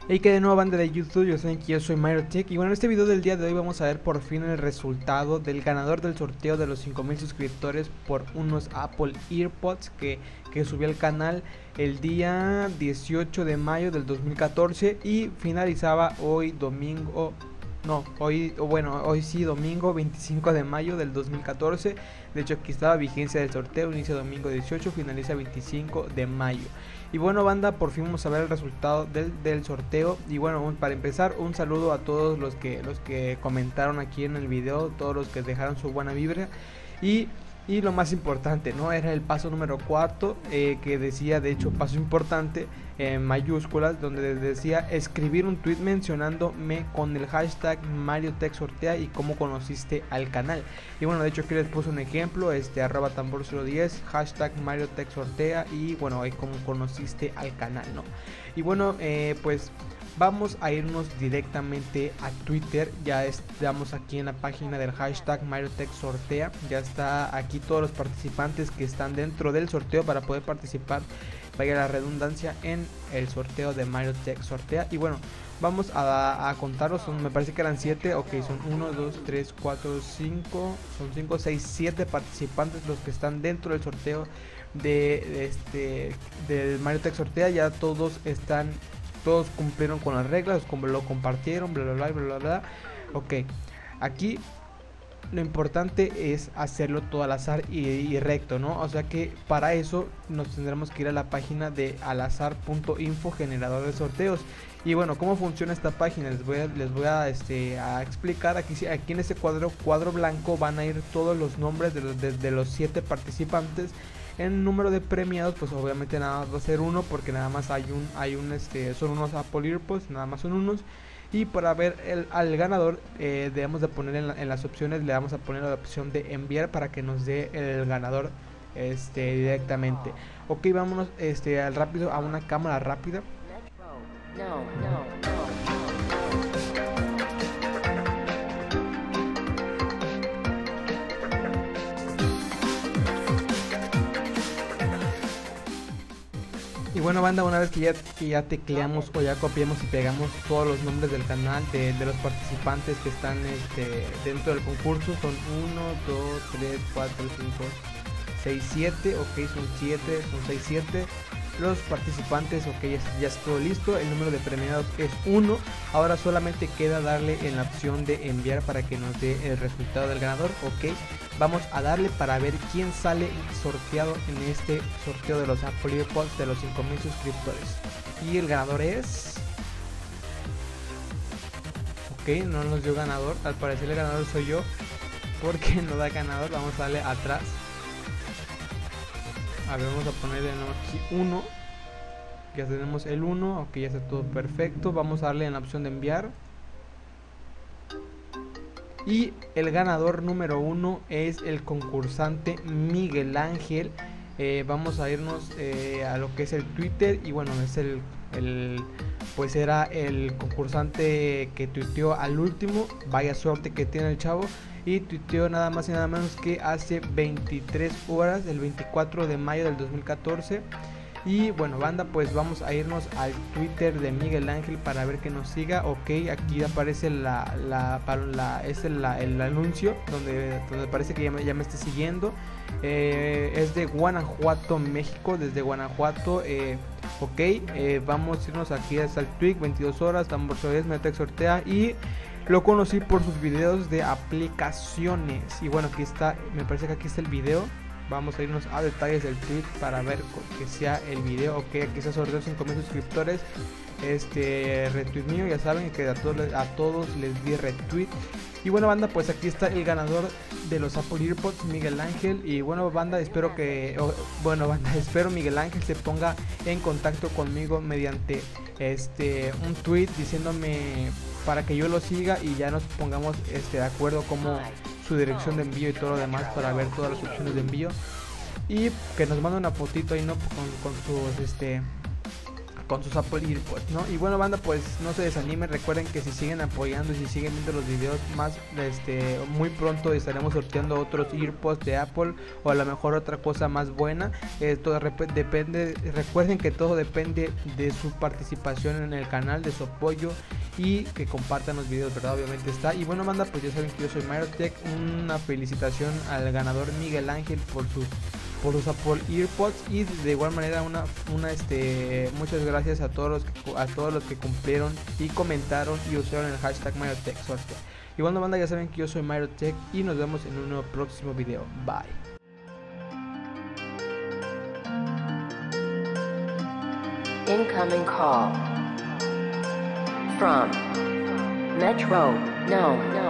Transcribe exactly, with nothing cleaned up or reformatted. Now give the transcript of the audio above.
Hey, que de nuevo, banda de YouTube, yo soy, yo soy MarioTech. Y bueno, en este video del día de hoy vamos a ver por fin el resultado del ganador del sorteo de los cinco mil suscriptores por unos Apple AirPods que, que subió al canal el día dieciocho de mayo del dos mil catorce y finalizaba hoy domingo. No, hoy, bueno, hoy sí, domingo veinticinco de mayo del dos mil catorce. De hecho, aquí está la vigencia del sorteo: inicia domingo dieciocho, finaliza veinticinco de mayo. Y bueno, banda, por fin vamos a ver el resultado del, del sorteo. Y bueno, para empezar, un saludo a todos los que, los que comentaron aquí en el video, todos los que dejaron su buena vibra. Y Y lo más importante, ¿no? Era el paso número cuarto, eh, que decía, de hecho, paso importante, en mayúsculas, donde decía escribir un tweet mencionándome con el hashtag MarioTechSortea y cómo conociste al canal. Y bueno, de hecho aquí les puse un ejemplo, este, arroba tambor cero diez, hashtag MarioTechSortea y bueno, ahí cómo conociste al canal, ¿no? Y bueno, eh, pues vamos a irnos directamente a Twitter. Ya estamos aquí en la página del hashtag MarioTechSortea. Ya está aquí todos los participantes que están dentro del sorteo para poder participar, vaya la redundancia, en el sorteo de MarioTechSortea. Y bueno, vamos a, a contaros, son, me parece que eran siete, ok, son uno, dos, tres, cuatro, cinco, son cinco, seis, siete participantes los que están dentro del sorteo de, de este del MarioTechSortea. Ya todos están Todos cumplieron con las reglas, lo compartieron, bla bla bla bla bla bla. Ok, aquí lo importante es hacerlo todo al azar y, y recto, ¿no? O sea que para eso nos tendremos que ir a la página de alazar punto info, generador de sorteos. Y bueno, ¿cómo funciona esta página? Les voy a, les voy a, este, a explicar. Aquí, aquí en este cuadro, cuadro blanco van a ir todos los nombres de los, de, de los siete participantes. En número de premiados, pues obviamente nada más va a ser uno, porque nada más hay un, hay un, este, son unos Apple AirPods, nada más son unos. Y para ver el, al ganador, eh, debemos de poner en, la, en las opciones, le vamos a poner la opción de enviar para que nos dé el ganador, este, directamente. Ok, vámonos, este, al rápido, a una cámara rápida. No, no, no. Y bueno, banda, una vez que ya, que ya tecleamos o ya copiamos y pegamos todos los nombres del canal de, de los participantes que están este, dentro del concurso, son uno, dos, tres, cuatro, cinco, seis, siete, ok, son siete, son seis, siete los participantes, ok, ya, ya está todo listo, el número de premiados es uno. Ahora solamente queda darle en la opción de enviar para que nos dé el resultado del ganador. Ok, vamos a darle para ver quién sale sorteado en este sorteo de los Apple AirPods de los cinco mil suscriptores. Y el ganador es... ok, no nos dio ganador, al parecer el ganador soy yo, porque no da ganador. Vamos a darle atrás. A ver, vamos a ponerle aquí uno. Ya tenemos el uno, ok, ya está todo perfecto. Vamos a darle en la opción de enviar. Y el ganador número uno es el concursante Miguel Ángel. Eh, vamos a irnos eh, a lo que es el Twitter. Y bueno, es el, el pues era el concursante que tuiteó al último. Vaya suerte que tiene el chavo. Y tuiteó nada más y nada menos que hace veintitrés horas, el veinticuatro de mayo del dos mil catorce. Y bueno, banda, pues vamos a irnos al Twitter de Miguel Ángel para ver que nos siga. Ok, aquí aparece la, la, la, es el, la, el anuncio donde, donde parece que ya me, ya me está siguiendo. Eh, es de Guanajuato, México, desde Guanajuato. Eh, ok, eh, vamos a irnos aquí hasta el tweet, veintidós horas, tambor diez, MarioTechSortea. Y lo conocí por sus videos de aplicaciones. Y bueno, aquí está, me parece que aquí está el video. Vamos a irnos a detalles del tweet para ver que sea el video. Ok, aquí está sorteo cinco mil suscriptores. Este retweet mío, ya saben que a todos, a todos les di retweet. Y bueno, banda, pues aquí está el ganador de los Apple AirPods, Miguel Ángel. Y bueno, banda, espero que oh, bueno, banda, espero Miguel Ángel se ponga en contacto conmigo mediante este un tweet diciéndome para que yo lo siga y ya nos pongamos este de acuerdo como su dirección de envío y todo lo demás para ver todas las opciones de envío. Y que nos mande una fotito ahí, ¿no? Con, con sus este con sus Apple AirPods, ¿no? Y bueno, banda, pues no se desanimen, recuerden que si siguen apoyando y si siguen viendo los videos más, este, muy pronto estaremos sorteando otros AirPods de Apple o a lo mejor otra cosa más buena. Eh, todo depende, recuerden que todo depende de su participación en el canal, de su apoyo y que compartan los videos, ¿verdad? Obviamente está. Y bueno, banda, pues ya saben que yo soy Myrotech. Una felicitación al ganador Miguel Ángel por sus por los Apple AirPods y de igual manera una una este muchas gracias a todos los que, a todos los que cumplieron y comentaron y usaron el hashtag Myrotech sorteo. Y bueno, banda, ya saben que yo soy Myrotech y nos vemos en un nuevo próximo video. Bye. Incoming call from Metro. No, no.